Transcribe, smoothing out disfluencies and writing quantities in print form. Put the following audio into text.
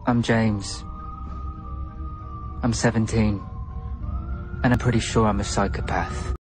I'm James. I'm 17. And I'm pretty sure I'm a psychopath.